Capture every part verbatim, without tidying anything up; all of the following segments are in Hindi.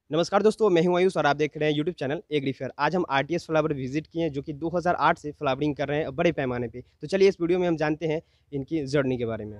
नमस्कार दोस्तों, मैं हूं आयुष और आप देख रहे हैं यूट्यूब चैनल एग्री फेयर। आज हम आरटीएस फ्लावर विजिट किए हैं जो कि दो हज़ार आठ से फ्लावरिंग कर रहे हैं बड़े पैमाने पे। तो चलिए इस वीडियो में हम जानते हैं इनकी जर्नी के बारे में।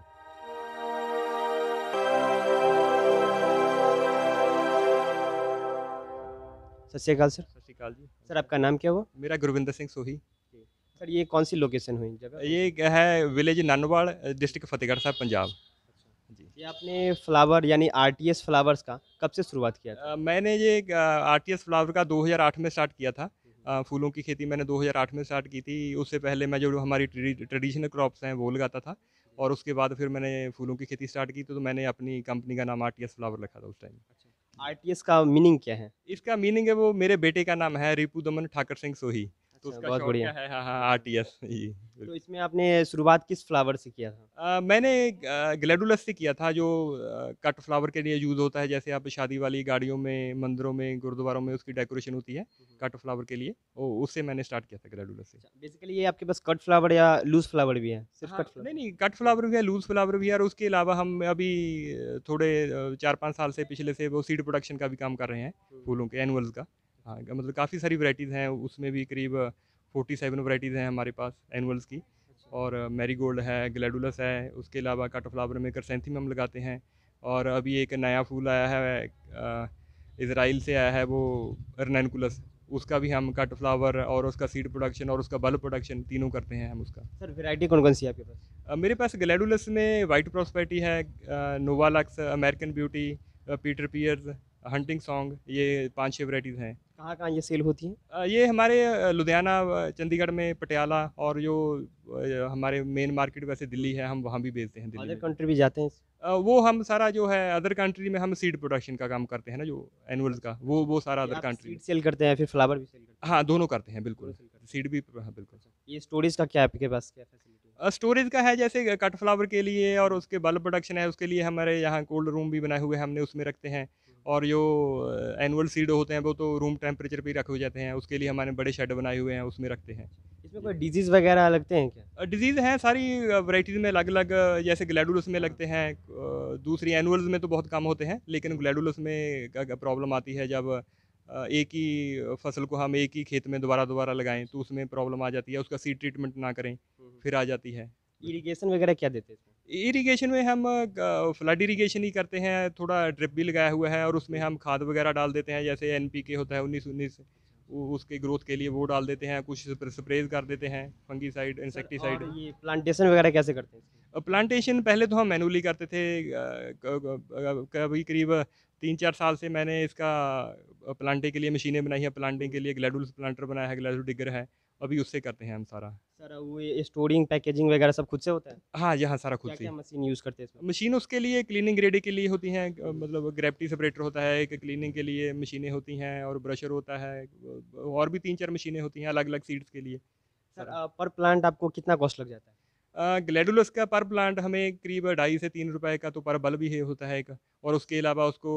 सत श्री अकाल सर। सत श्री अकाल जी। सर आपका नाम क्या हुआ? मेरा गुरविंदर सिंह सोही। सर ये कौन सी लोकेशन हुई जगह? ये एक है विलेज नानोवाल, डिस्ट्रिक्ट फतेहगढ़ साहब, पंजाब। जी। ये आपने फ्लावर यानी आरटीएस फ्लावर्स का कब से शुरुआत किया था? अ, मैंने ये आरटीएस फ्लावर का दो हज़ार आठ में स्टार्ट किया था। अ, फूलों की खेती मैंने दो हज़ार आठ में स्टार्ट की थी। उससे पहले मैं जो हमारी ट्रेडिशनल क्रॉप्स हैं वो लगाता था, और उसके बाद फिर मैंने फूलों की खेती स्टार्ट की, तो मैंने अपनी कंपनी का नाम आरटीएस फ्लावर रखा था उस टाइम। आरटीएस का मीनिंग क्या है? इसका मीनिंग है, वो मेरे बेटे का नाम है रिपू दमन ठाकर सिंह सोही, तो अच्छा, उसका बहुत शॉर्ट क्या बढ़िया। है, हाँ हाँ, आरटीएस। जी। तो इसमें आपने शुरुआत किस फ्लावर से किया था? अ, मैंने अ, ग्लैडुलस से किया था, जो अ, कट फ्लावर के लिए यूज़ होता है। जैसे आप शादी वाली गाड़ियों में, मंदिरों में, गुरुद्वारों में उसकी डेकोरेशन होती है कट फ्लावर के लिए, ओ उससे मैंने स्टार्ट किया था, ग्लैडुलस से। बेसिकली ये आपके पास कट फ्लावर या लूज फ्लावर भी है? सिर्फ हाँ, कट फ्लावर? नहीं, नहीं, कट फ्लावर भी है, लूज़ फ्लावर भी है, और उसके अलावा हम अभी अ, थोड़े अ, चार पाँच साल से, पिछले से वो सीड प्रोडक्शन का भी काम कर रहे हैं, फूलों के एनुअल्स का। हाँ, मतलब काफ़ी सारी वैराइटीज़ हैं, उसमें भी करीब सैंतालीस वैराइटीज़ हैं हमारे पास एनुअल्स की। और मैरीगोल्ड है, ग्लैडुलस है, उसके अलावा कट फ्लावर में क्राइसैंथेमम लगाते हैं। और अभी एक नया फूल आया है, अ, इज़राइल से आया है, वो रनैनकुलस, उसका भी हम कट फ्लावर और उसका सीड प्रोडक्शन और उसका बल्ब प्रोडक्शन तीनों करते हैं हम उसका। सर वैरायटी कौन-कौन सी है आपके पास? अ, मेरे पास ग्लैडुलस में वाइट प्रॉस्पेरिटी है, uh, Novalux, American beauty, uh, Peter Pears, hunting song, ये पाँच छह वैराइटीज़ हैं। कहाँ-कहाँ ये सेल होती हैं? अ, ये हमारे अ, लुधियाना, अ, चंडीगढ़ में, पटियाला, और जो अ, हमारे मेन मार्केट वैसे दिल्ली है, हम वहाँ भी बेचते हैं, दिल्ली अदर में भी। कंट्री भी जाते हैं? अ, वो हम सारा जो है अदर कंट्री में हम सीड प्रोडक्शन का काम करते हैं ना, जो एनुअल्स का, वो वो सारा ये अदर आप कंट्री में। सीड सेल करते हैं या फिर फ्लावर भी सेल करते हैं? हाँ, दोनों करते हैं, दोनों बिल्कुल। सेल करते हैं। सीड भी, हाँ, बिल्कुल। अच्छा, ये स्टोरेज का क्या है आपके पास, क्या फैसिलिटी है? अ, स्टोरेज का है, जैसे कट फ्लावर के लिए और उसके बल्ब प्रोडक्शन है, उसके लिए हमारे यहाँ कोल्ड रूम भी बनाए हुए हैं हमने, उसमें रखते हैं। और जो एनुअल सीड होते हैं वो तो रूम टेम्परेचर पे ही रखे हो जाते हैं, उसके लिए हमारे बड़े शेड बनाए हुए हैं, उसमें रखते हैं। इसमें कोई जी। डिजीज़ वगैरह लगते हैं क्या? अ, डिज़ीज़ हैं सारी, वैराइटीज़ में अलग-अलग, जैसे ग्लैडुलस में लगते हैं, अ, दूसरी एनुअल्स में तो बहुत कम होते हैं, लेकिन ग्लैडुलस में क क प्रॉब्लम आती है जब अ, एक ही फसल को हम एक ही खेत में दोबारा-दोबारा लगाएँ, तो उसमें प्रॉब्लम आ जाती है, उसका सीड ट्रीटमेंट ना करें, हुँ, हुँ। फिर आ जाती है। इरिगेशन वगैरह क्या देते हैं इसमें? इरिगेशन में हम ग फ्लड इरिगेशन ही करते हैं, थोड़ा ड्रिप भी लगाया हुआ है, और उसमें हम खाद वगैरह डाल देते हैं, जैसे एनपीके होता है उन्नीस उन्नीस, उ उसके ग्रोथ के लिए वो डाल देते हैं, कुछ स्प्रे स्प्रेज़ कर देते हैं, फंगीसाइड, सर और इंसेक्टिसाइड। ये प्लांटेशन वगैरह कैसे करते हैं इसकी? अ, प्लांटेशन पहले तो हम मैनुअली करते थे, अ, क क अ, कभी करीब तीन चार साल से मैंने इसका अ, प्लांटिंग के लिए मशीनें बनाई हैं, प्लांटिंग के लिए ग्लैडुलस प्लांटर बनाया है, ग्लैडुलस डिगर है, अभी उससे करते हैं हम सारा। सर वो ये स्टोरिंग, पैकेजिंग वगैरह सब खुद से होता है? हाँ, यहाँ सारा खुद से क्या-क्या ही। मशीन यूज़ करते हैं इसमें? मशीन उसके लिए क्लीनिंग ग्रेड के लिए होती हैं, अ, मतलब ग्रेविटी सेपरेटर होता है, एक क्लीनिंग के लिए मशीनें होती हैं, और ब्रशर होता है, अ, और भी तीन चार मशीनें होती हैं अलग-अलग सीड्स के लिए, सर सारा। अ, पर प्लांट आपको कितना कॉस्ट लग जाता है? अ, ग्लैडुलस का पर प्लांट हमें करीब ढाई से तीन रुपए का तो पर बल्ब ही है होता है एक, और उसके अलावा उसको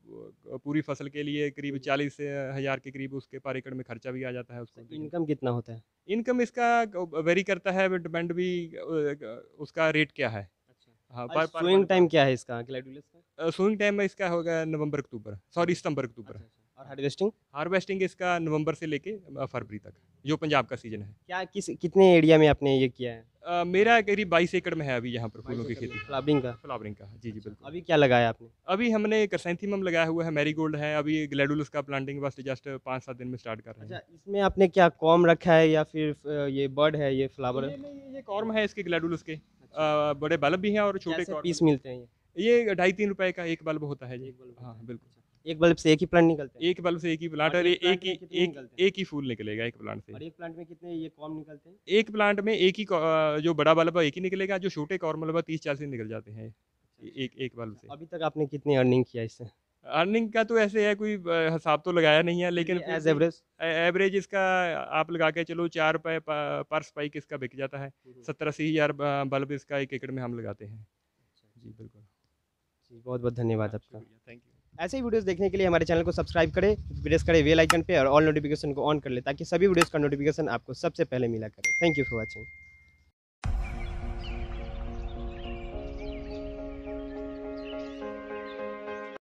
अ, पूरी फसल के लिए करीब चालीस हज़ार के करीब उसके पर एकड़ में खर्चा भी आ जाता है उसको, सर लेकिन इनकम कितना होता है? इनकम इसका वेरी करता है, डिपेंड भी, अ, उसका रेट क्या है। अच्छा। हाँ, और पर पर सोइंग बल्ब का। टाइम क्या है इसका ग्लैडुलस का? अ, सोइंग टाइम में इसका होगा नवंबर अक्टूबर, सॉरी, सितंबर अक्टूबर। अच्छा, अच्छा। और हार्वेस्टिंग? हार्वेस्टिंग इसका नवंबर से लेके अ, फरवरी तक, जो पंजाब का सीजन है। क्या किस कितने एरिया में आपने ये किया है? अ, मेरा करीब बाईस एकड़ में है अभी यहाँ पर फूलों बाईस की एकड़ में खेती। फ्लावरिंग का? फ्लावरिंग का, जी, जी, अच्छा, बिल्कुल। अभी क्या लगाया आपने? अभी हमने क्राइसैंथेमम लगाया हुआ है, मैरीगोल्ड है, अभी ग्लैडुलस का प्लांटिंग बस जस्ट पाँच सात दिन में स्टार्ट कर रहे अच्छा, हैं। इसमें आपने क्या कॉर्म रखा है या फिर फ ये बर्ड है, ये फ्लावर ये है? नहीं, ये कॉर्म है इसके, ग्लैडुलस के। अच्छा। अ, बड़े बल्ब भी हैं और छोटे कैसे कॉर्म पीस भी मिलते हैं ये? हैं। ये ढाई तीन रुपए का एक बल्ब होता है जी। एक बल्ब हाँ, होता है। बिल्कुल। अच्छा, एक बल्ब से एक ही प्लांट निकलते हैं? एक बल्ब से एक ही प्लांट, और और एक ए प्लांट एक में ही कितने एक निकलते हैं? एक ही फूल निकलेगा एक प्लांट से। और एक प्लांट में कितने ये कॉर्म निकलते हैं? एक प्लांट में एक ही कॉ अ, जो बड़ा बल्ब है एक ही निकलेगा, जो छोटे कॉर्म बल्ब है तीस चालीस निकल जाते हैं, अच्छा, ए अच्छा। एक एक बल्ब अच्छा, से। अभी तक आपने कितनी अर्निंग किया इससे? अर्निंग का तो ऐसे है, कोई ब हिसाब तो लगाया नहीं है, लेकिन चलिए फिर एज़ भी एवरेज? ए एवरेज इसका आप लगा के चलो, चार रुपए प पर स्पाइक इसका बिक जाता है। हुँ, हुँ। सत्तर अस्सी हज़ार ब बल्ब इसका एक एकड़ में हम लगाते हैं। अच्छा, जी, अच्छा। बिल्कुल। जी, बहुत-बहुत धन्यवाद हाँ, आपका। शुक्रिया, थैंक यू। ऐसे ही वीडियोज़ देखने के लिए हमारे चैनल को सब्सक्राइब करें, प्रेस करें बेल आइकन पे और ऑल नोटिफ़िकेशन को ऑन कर लें ताकि सभी वीडियोज़ का नोटिफ़िकेशन आपको सबसे पहले मिला करे। Thank you for watching.